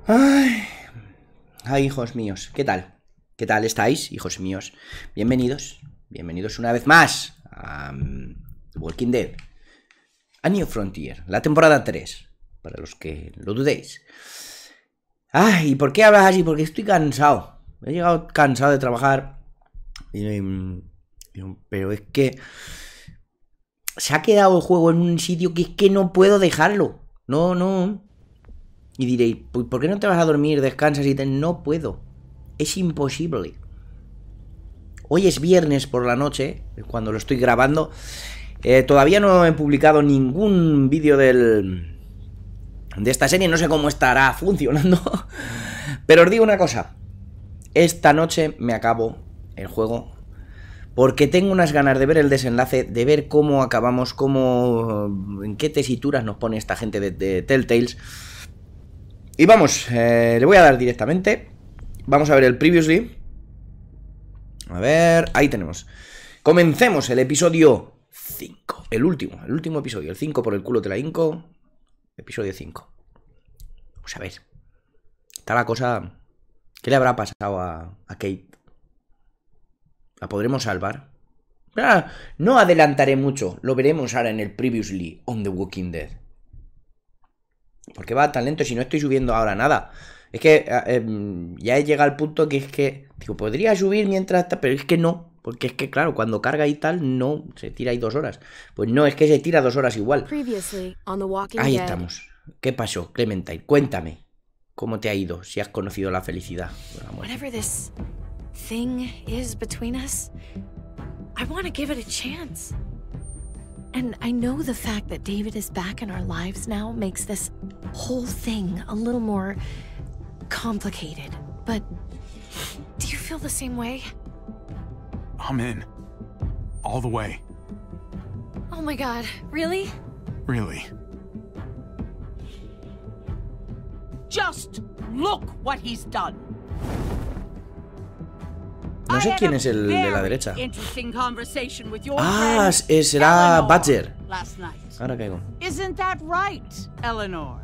Ay, ay, hijos míos, ¿qué tal? ¿Qué tal estáis, hijos míos? Bienvenidos, bienvenidos una vez más a The Walking Dead, A New Frontier, la temporada 3, para los que lo dudéis. Ay, ¿y por qué hablas así? Porque estoy cansado. He llegado cansado de trabajar, pero es que se ha quedado el juego en un sitio que es que no puedo dejarlo. No. Y diréis, ¿por qué no te vas a dormir, descansas y te...? No puedo. Es imposible. Hoy es viernes por la noche, cuando lo estoy grabando. Todavía no he publicado ningún vídeo de esta serie. No sé cómo estará funcionando. Pero os digo una cosa. Esta noche me acabo el juego, porque tengo unas ganas de ver el desenlace, de ver cómo acabamos, en qué tesituras nos pone esta gente de Telltales. Y vamos, le voy a dar directamente. Vamos a ver el Previously. A ver, ahí tenemos. Comencemos el episodio 5. El último episodio. El 5 por el culo te la hinco. Episodio 5. Vamos a ver. Está la cosa... ¿Qué le habrá pasado a Kate? ¿La podremos salvar? No adelantaré mucho. Lo veremos ahora en el Previously on The Walking Dead. ¿Por qué va tan lento si no estoy subiendo ahora nada? Es que ya he llegado al punto que es que... Digo, podría subir mientras... Pero es que no. Porque es que, claro, cuando carga y tal, no. Se tira ahí 2 horas. Pues no, es que se tira 2 horas igual. Ahí estamos. ¿Qué pasó, Clementine? Cuéntame. ¿Cómo te ha ido? Si has conocido la felicidad. Whatever this thing is between us, I want to give it a chance. And I know the fact that David is back in our lives now makes this whole thing a little more complicated. But do you feel the same way? I'm in. All the way. Oh my god, really? Really. Just look what he's done. No sé quién es el de la derecha. Ah, será Badger. Ahora caigo. Isn't that right, Eleanor?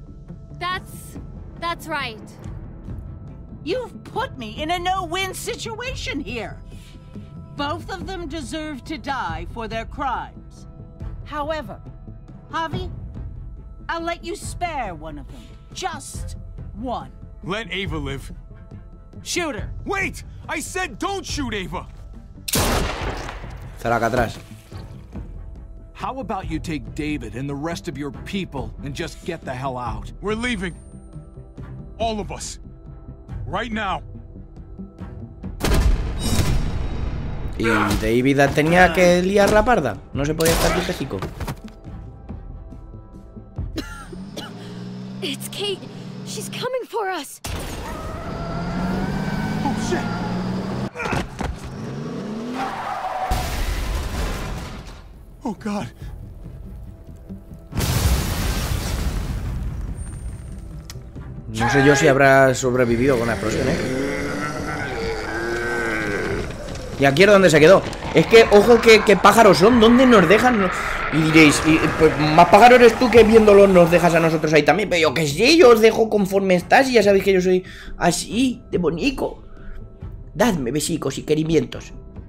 That's right. You've put me in a no-win situation here. Both of them deserve to die for their crimes. However, Javi, I'll let you spare one of them. Just one. Let Ava live. Shoot her. Wait! I said don't shoot Ava! Estará acá atrás. How about you take David and the rest of your people and just get the hell out? We're leaving. All of us. Right now. Y David tenía que liar la parda. No se podía estar quietecico. It's Kate. She's coming for us. Oh shit! Oh god. No sé yo si habrá sobrevivido con la explosión, ¿eh? Y aquí es donde se quedó. Es que, ojo, que pájaros son. ¿Dónde nos dejan? Y diréis, pues, más pájaro eres tú que viéndolos nos dejas a nosotros ahí también. Pero yo que sé, yo os dejo conforme estás. Y ya sabéis que yo soy así, de bonito. Dadme besicos y querimientos.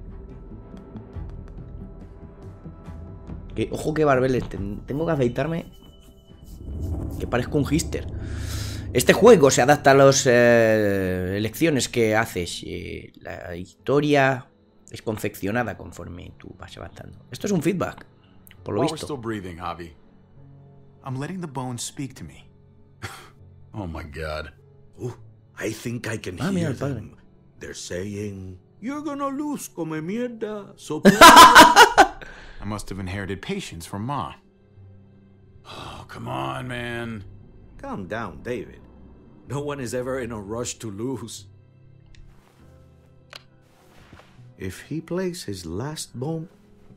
Ojo que barbeles. Tengo que afeitarme. Que parezco un hister. Este juego se adapta a las elecciones que haces. La historia es confeccionada conforme tú vas avanzando. Esto es un feedback, por lo While we're visto. still breathing, Javi, I'm letting the bones speak to me. Oh my god. I think I can Ah, mira hear el padre. them. They're saying, "You're gonna lose, come mierda." So I must have inherited patience from Ma. Oh, come on, man. calm down, David. No one is ever in a rush to lose. If he plays his last bomb,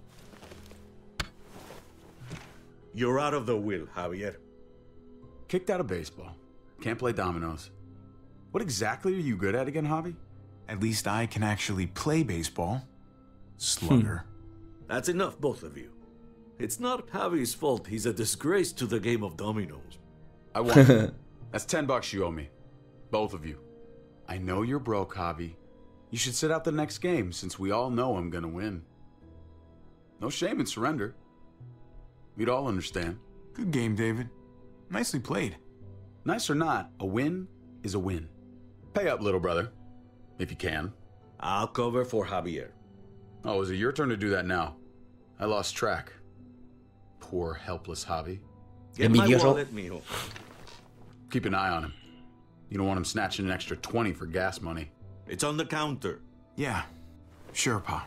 you're out of the will, Javier. Kicked out of baseball. Can't play dominoes. What exactly are you good at again, Javi? At least I can actually play baseball. Slugger. That's enough, both of you. It's not Javi's fault he's a disgrace to the game of dominoes. I won. That's $10 you owe me. Both of you. I know you're broke, Javi. You should sit out the next game, since we all know I'm gonna win. No shame in surrender. We'd all understand. Good game, David. Nicely played. Nice or not, a win is a win. Pay up, little brother. If you can. I'll cover for Javier. Oh, is it your turn to do that now? I lost track. Poor, helpless Javi. Get my Envidioso. wallet, mijo. Keep an eye on him. You don't want him snatching an extra 20 for gas money. It's on the counter. Yeah. Sure, Pa.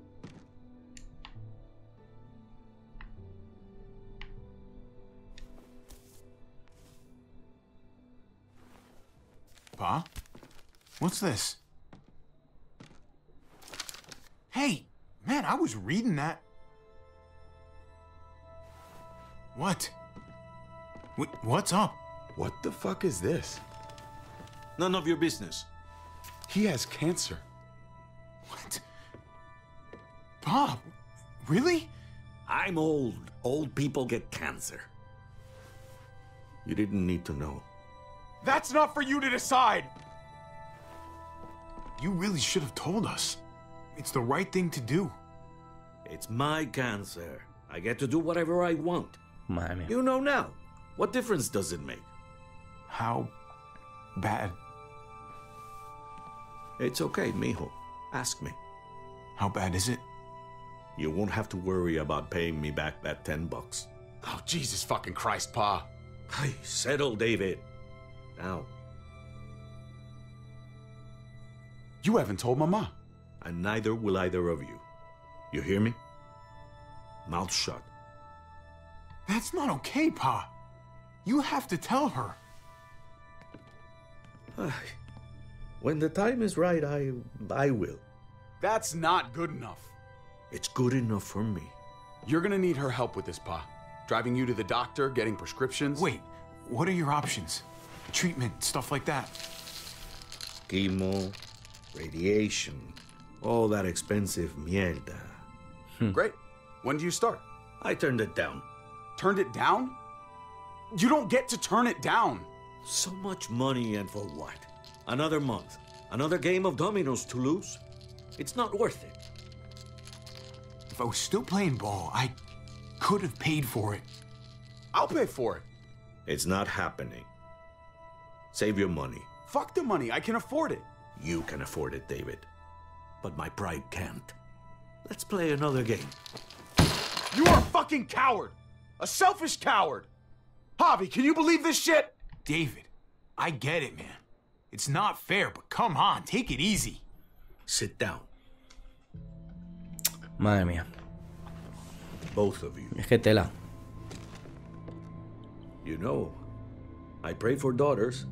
Pa? What's this? Hey, man, I was reading that. What? What's up? What the fuck is this? None of your business. He has cancer. What? Pa, really? I'm old. Old people get cancer. You didn't need to know. That's not for you to decide! You really should have told us. It's the right thing to do. It's my cancer. I get to do whatever I want. Madre mía. You know now. What difference does it make? How bad? It's okay, mijo. Ask me. How bad is it? You won't have to worry about paying me back that $10. Oh, Jesus fucking Christ, Pa. Hey, settle, David. Now. You haven't told Mama. And neither will either of you. You hear me? Mouth shut. That's not okay, Pa. You have to tell her. When the time is right, I will. That's not good enough. It's good enough for me. You're gonna need her help with this, Pa. Driving you to the doctor, getting prescriptions. Wait, what are your options? Treatment, stuff like that. Chemo, radiation, all that expensive mierda. Great. When do you start? I turned it down. Turned it down? You don't get to turn it down. So much money, and for what? Another month. Another game of dominoes to lose? It's not worth it. If I was still playing ball, I could have paid for it. I'll pay for it. It's not happening. Save your money. Fuck the money. I can afford it. You can afford it, David. But my pride can't. Let's play another game. You are a fucking coward. A selfish coward. Javi, can you believe this shit? David, I get it, man. It's not fair, but come on, take it easy. Sit down. Madre mía. Both of you. Es que tela. You know, I pray for daughters.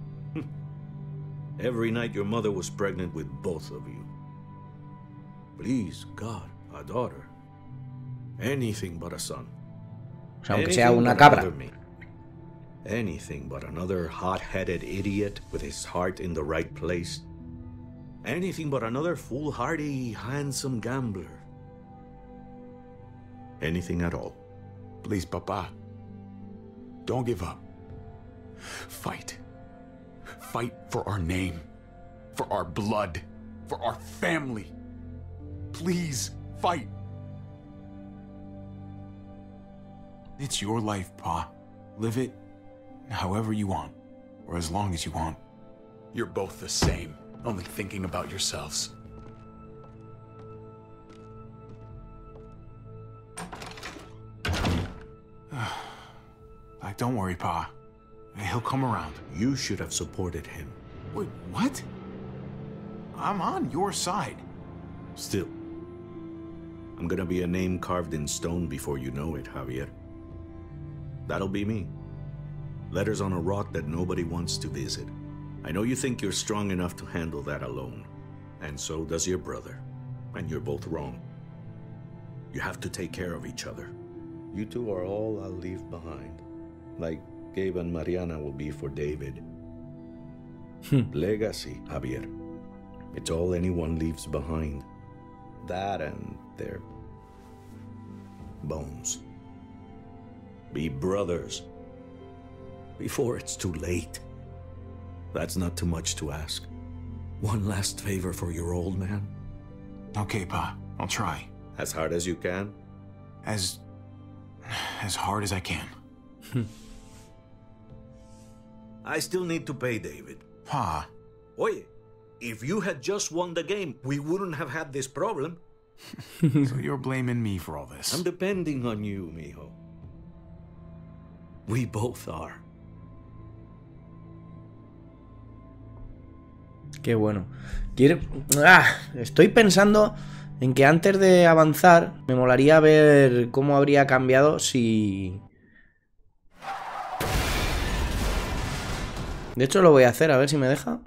Every night your mother was pregnant with both of you. Please, God, a daughter. Anything but a son. O sea, aunque sea Anything una but cabra. another me. Anything but another hot-headed idiot with his heart in the right place. Anything but another foolhardy, handsome gambler. Anything at all. Please, Papa. Don't give up. Fight. Fight for our name. For our blood. For our family. Please, fight. It's your life, Pa. Live it however you want, or as long as you want. You're both the same, only thinking about yourselves. Like, don't worry, Pa. He'll come around. You should have supported him. Wait, what? I'm on your side. Still, I'm gonna be a name carved in stone before you know it, Javier. That'll be me. Letters on a rock that nobody wants to visit. I know you think you're strong enough to handle that alone. And so does your brother. And you're both wrong. You have to take care of each other. You two are all I'll leave behind. Like Gabe and Mariana will be for David. Legacy, Javier. It's all anyone leaves behind. That and their bones. Be brothers before it's too late. That's not too much to ask. One last favor for your old man? Okay, Pa. I'll try. As hard as you can? As hard as I can. I still need to pay David. Pa. Oye, if you had just won the game, we wouldn't have had this problem. So you're blaming me for all this? I'm depending on you, mijo. We both are. Qué bueno. Estoy pensando en que antes de avanzar me molaría ver cómo habría cambiado si... De hecho lo voy a hacer, a ver si me deja.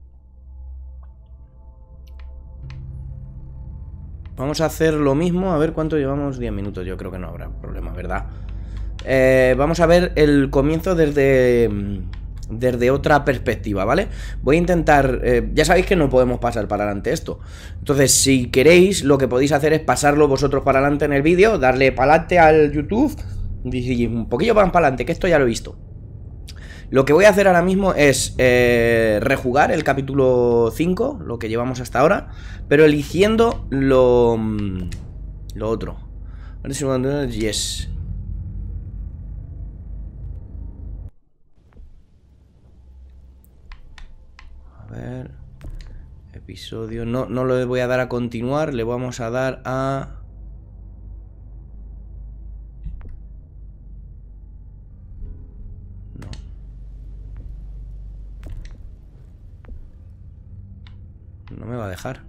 Vamos a hacer lo mismo, a ver cuánto llevamos. 10 minutos, yo creo que no habrá problema, ¿verdad? Vamos a ver el comienzo desde otra perspectiva, ¿vale? Voy a intentar... ya sabéis que no podemos pasar para adelante esto. Entonces, si queréis, lo que podéis hacer es pasarlo vosotros para adelante en el vídeo, darle para adelante al YouTube y un poquillo más para adelante, que esto ya lo he visto. Lo que voy a hacer ahora mismo es rejugar el capítulo 5, lo que llevamos hasta ahora, pero eligiendo lo otro. Yes. A ver. Episodio. No le voy a dar a continuar. Le vamos a dar a... No. No me va a dejar.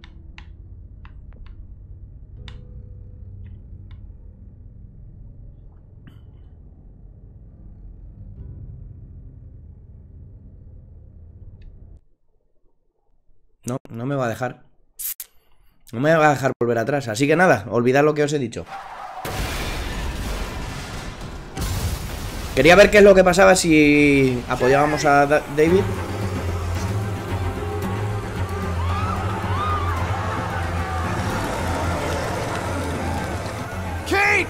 No, no me va a dejar. No me va a dejar volver atrás. Así que nada, olvidad lo que os he dicho. Quería ver qué es lo que pasaba si apoyábamos a David. Kate!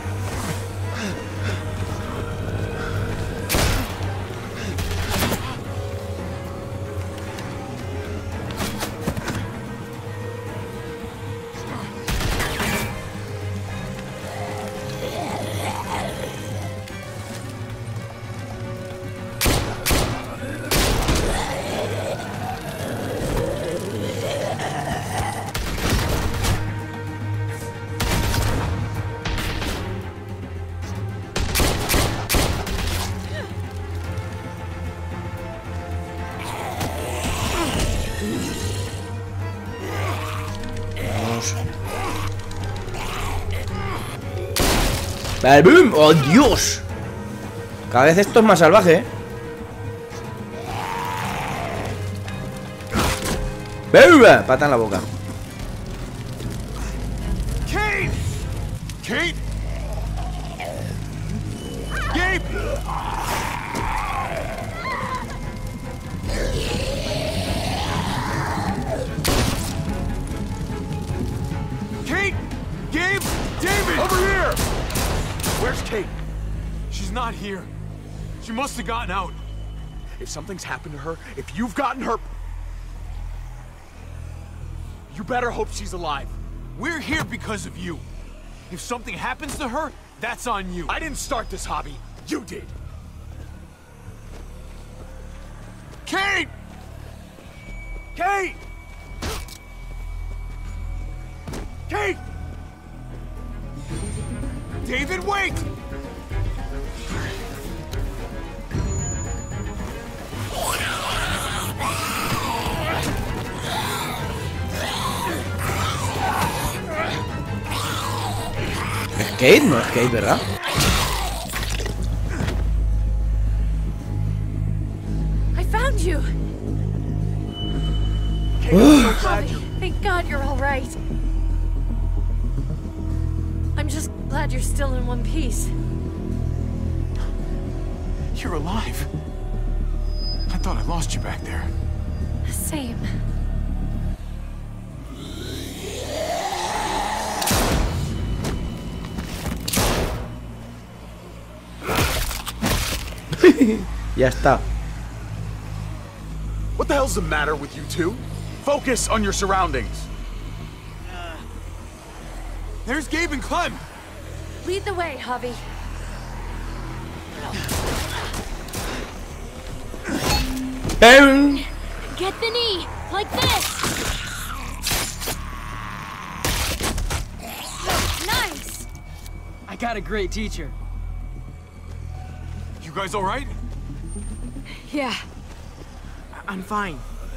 ¡Boom! ¡Oh, Dios! Cada vez esto es más salvaje, ¿eh? ¡Boom! Pata en la boca. Kate! Kate! Gabe! Kate! Gabe! David! Over here! Where's Kate? She's not here. She must have gotten out. If something's happened to her, if you've gotten her... You better hope she's alive. We're here because of you. If something happens to her, that's on you. I didn't start this hobby. You did. Kate! Kate! Kate! David, wait! ¿Es Kate? No es Kate, ¿verdad? I found you. Javi, thank God you're all right. I'm just glad you're still in one piece. You're alive. I thought I lost you back there. Same. Ya está. What the hell's the matter with you two? Focus on your surroundings. There's Gabe and Clem. Lead the way, Javi. Get the knee, like this. Nice. I got a great teacher. You guys all right? Yeah. I'm fine.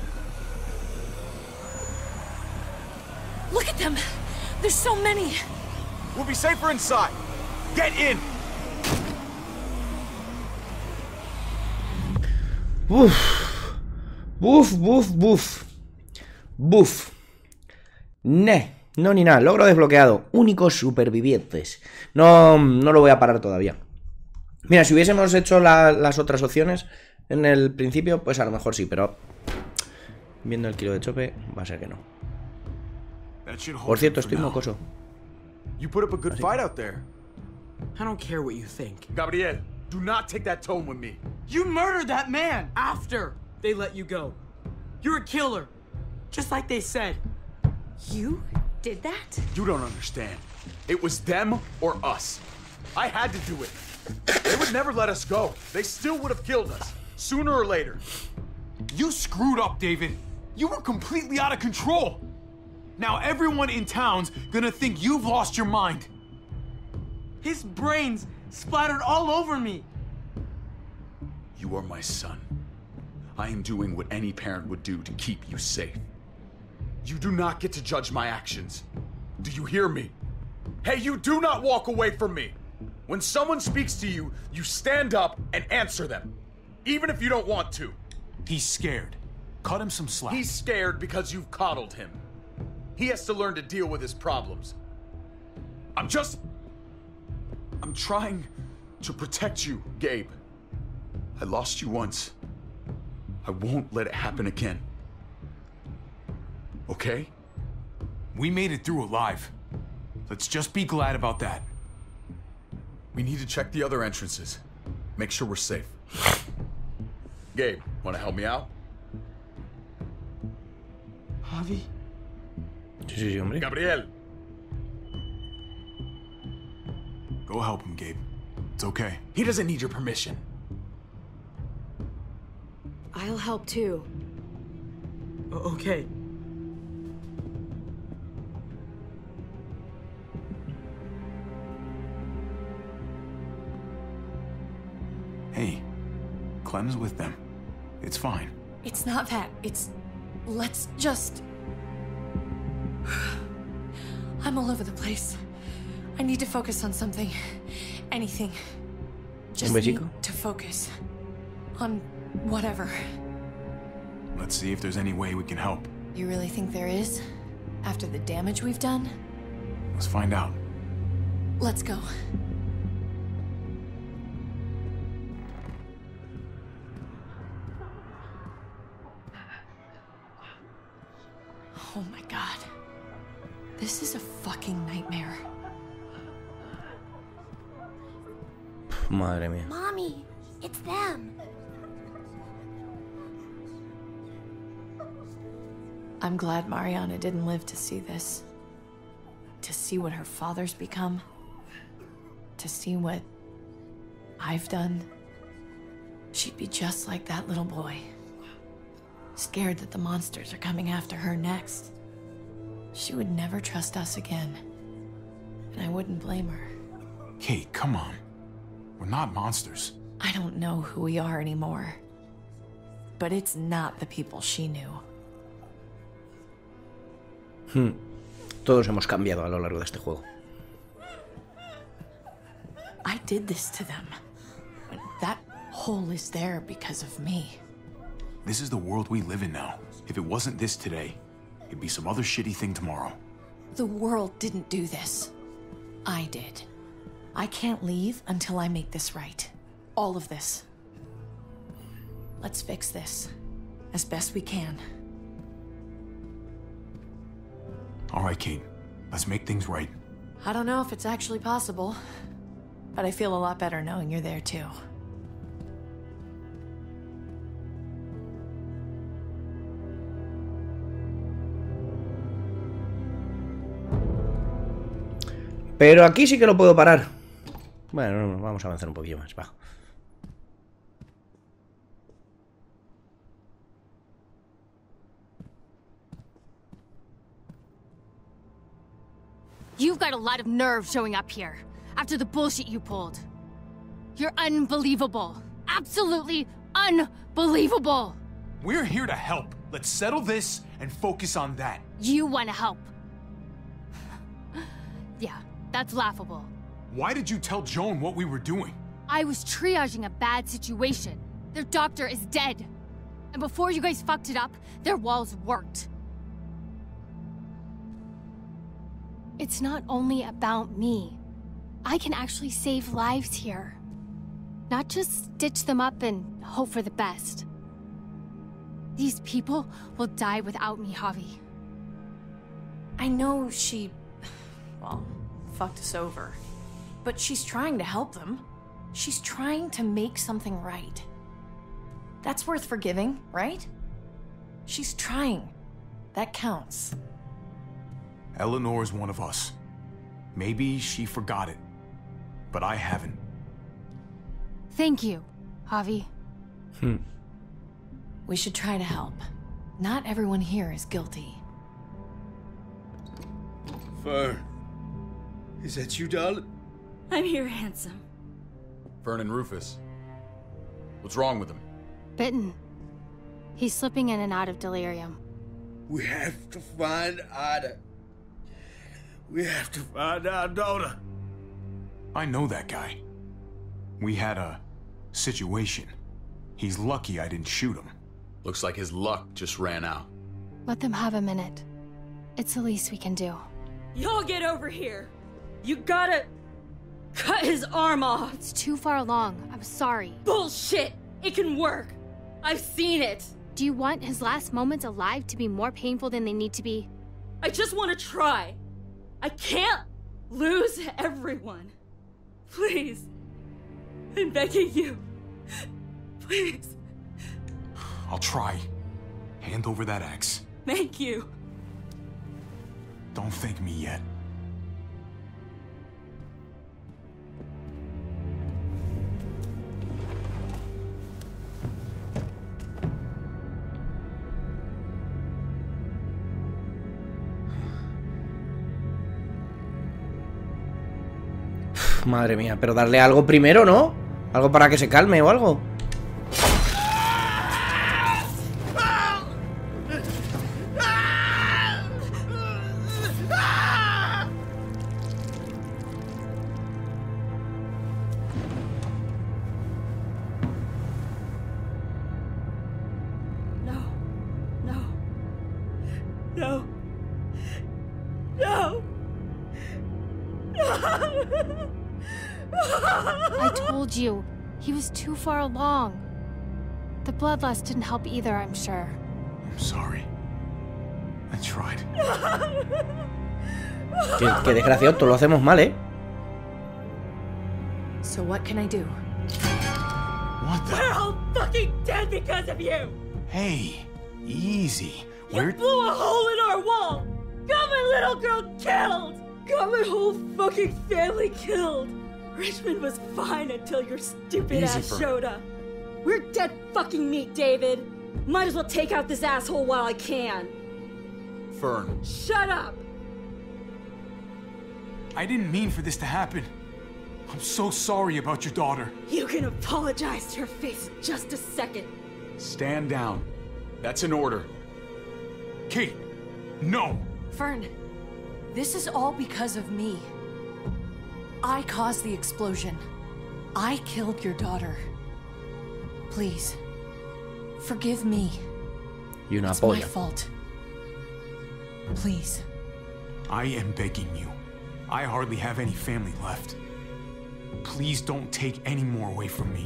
Look at them. There's so many. We'll be safer inside. Get in. Buf. No ni nada. Logro desbloqueado. Únicos supervivientes. No lo voy a parar todavía. Mira, si hubiésemos hecho las otras opciones en el principio, pues a lo mejor sí, pero viendo el kilo de chope, va a ser que no. Por cierto, estoy mocoso. You put up a good fight out there. I don't care what you think. Gabriel, do not take that tone with me. You murdered that man after they let you go. You're a killer, just like they said. You did that? You don't understand. It was them or us. I had to do it. They would never let us go. They still would have killed us, sooner or later. You screwed up, David. You were completely out of control. Now everyone in town's gonna think you've lost your mind. His brains splattered all over me. You are my son. I am doing what any parent would do to keep you safe. You do not get to judge my actions. Do you hear me? Hey, you do not walk away from me. When someone speaks to you, you stand up and answer them, even if you don't want to. He's scared. Cut him some slack. He's scared because you've coddled him. He has to learn to deal with his problems. I'm trying to protect you, Gabe. I lost you once. I won't let it happen again. Okay? We made it through alive. Let's just be glad about that. We need to check the other entrances. Make sure we're safe. Gabe, wanna help me out? Javi? Sí, hombre. Gabriel! Go help him, Gabe. It's okay. He doesn't need your permission. I'll help too. Okay. Hey, Clem's with them. It's fine. It's not that. It's... Let's just... I'm all over the place. I need to focus on something. Anything. Just need to focus. On whatever. Let's see if there's any way we can help. You really think there is? After the damage we've done? Let's find out. Let's go. Oh my god. This is a fucking nightmare. Madre mía. Mommy, it's them. I'm glad Mariana didn't live to see this. To see what her father's become. To see what I've done. She'd be just like that little boy. Scared that the monsters are coming after her next. She would never trust us again. And I wouldn't blame her. Kate, come on. We're not monsters. I don't know who we are anymore. But it's not the people she knew. Todos hemos cambiado a lo largo de este juego. I did this to them. That hole is there because of me. This is the world we live in now. If it wasn't this today, it'd be some other shitty thing tomorrow. The world didn't do this. I did. I can't leave until I make this right. All of this. Let's fix this. As best we can. All right, Kate. Let's make things right. I don't know if it's actually possible. But I feel a lot better knowing you're there too. Pero aquí sí que lo puedo parar. Bueno, vamos a avanzar un poquillo más. Va. You've got a lot of nerve showing up here after the bullshit you pulled. You're unbelievable. Absolutely unbelievable. We're here to help. Let's settle this and focus on that. You want to help. Yeah, that's laughable. Why did you tell Joan what we were doing? I was triaging a bad situation. Their doctor is dead. And before you guys fucked it up, their walls worked. It's not only about me. I can actually save lives here. Not just stitch them up and hope for the best. These people will die without me, Javi. I know she, well, fucked us over. But she's trying to help them. She's trying to make something right. That's worth forgiving, right? She's trying. That counts. Eleanor's one of us. Maybe she forgot it, but I haven't. Thank you, Javi. We should try to help. Not everyone here is guilty. Fern, is that you, darling? I'm here, handsome. Fern and Rufus. What's wrong with him? Bitten. He's slipping in and out of delirium. We have to find Ada. We have to find our daughter. I know that guy. We had a situation. He's lucky I didn't shoot him. Looks like his luck just ran out. Let them have a minute. It's the least we can do. Y'all get over here. You gotta cut his arm off. It's too far along. I'm sorry. Bullshit! It can work. I've seen it. Do you want his last moments alive to be more painful than they need to be? I just want to try. I can't lose everyone. Please. I'm begging you. Please. I'll try. Hand over that axe. Thank you. Don't thank me yet. Madre mía, pero darle algo primero, ¿no? Algo para que se calme o algo. No. No. I told you, he was too far along. The bloodlust didn't help either, I'm sure. I'm sorry. I tried. Qué desgraciado, todo lo hacemos mal, ¿eh? So what can I do? What the? We're all fucking dead because of you! Hey, easy. You blew a hole in our wall! Got my little girl killed! Got my whole fucking family killed! Richmond was fine until your stupid ass showed up. We're dead fucking meat, David. Might as well take out this asshole while I can. Fern. Shut up! I didn't mean for this to happen. I'm so sorry about your daughter. You can apologize to her face in just a second. Stand down. That's an order. Kate, no! Fern, this is all because of me. I caused the explosion. I killed your daughter. Please, forgive me. Y una It's my polla. fault. Please. I am begging you. I hardly have any family left. Please don't take any more away from me.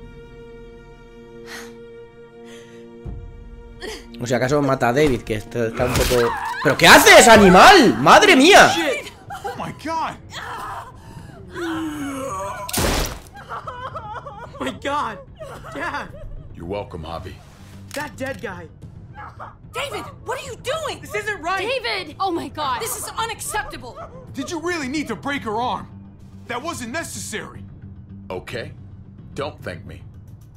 O sea, acaso mata a David, que está un poco... ¿Pero qué haces, animal? ¡Madre mía! Shit! Oh my god! Oh my god! Dad! You're welcome, Javi. That dead guy! David, what are you doing? This isn't right! David! Oh my god! This is unacceptable! Did you really need to break her arm? That wasn't necessary. Okay? Don't thank me.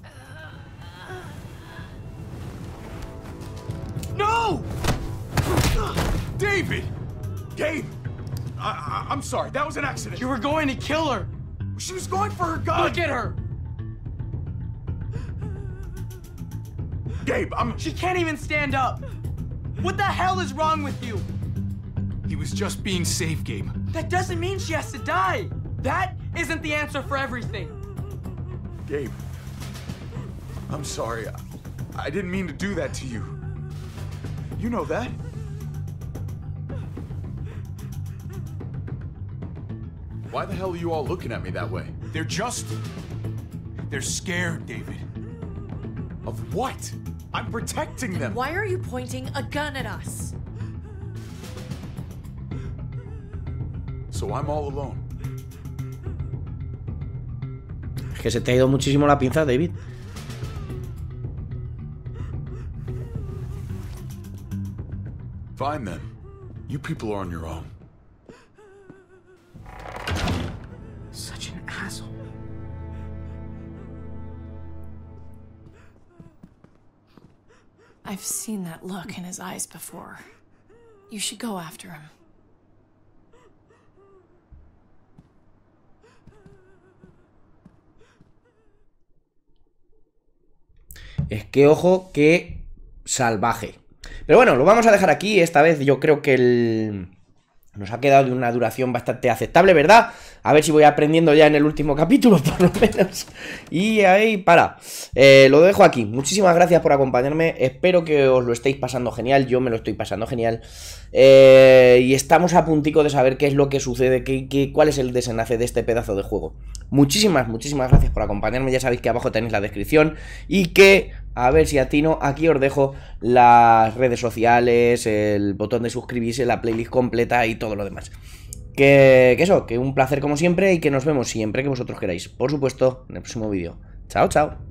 No! David! Gabe! I'm sorry, that was an accident. You were going to kill her! She was going for her gun! Look at her! Gabe, She can't even stand up! What the hell is wrong with you? He was just being safe, Gabe. That doesn't mean she has to die! That isn't the answer for everything! Gabe, I'm sorry. I didn't mean to do that to you. You know that? Why the hell are you all looking at me that way? They're scared, David. Of what? I'm protecting them. Why are you pointing a gun at us? So I'm all alone. Es que se te ha ido muchísimo la pinza, David. Fine then. You people are on your own. Such an asshole. I've seen that look in his eyes before. You should go after him. Es que ojo, que salvaje. Pero bueno, lo vamos a dejar aquí. Esta vez yo creo que nos ha quedado de una duración bastante aceptable, ¿verdad? A ver si voy aprendiendo ya en el último capítulo, por lo menos. Y ahí para. Lo dejo aquí. Muchísimas gracias por acompañarme. Espero que os lo estéis pasando genial. Yo me lo estoy pasando genial. Y estamos a puntico de saber qué es lo que sucede, cuál es el desenlace de este pedazo de juego. Muchísimas gracias por acompañarme. Ya sabéis que abajo tenéis la descripción. Y que, a ver si atino, aquí os dejo las redes sociales, el botón de suscribirse, la playlist completa y todo lo demás. Que un placer como siempre y que nos vemos siempre que vosotros queráis. Por supuesto, en el próximo vídeo. Chao, chao.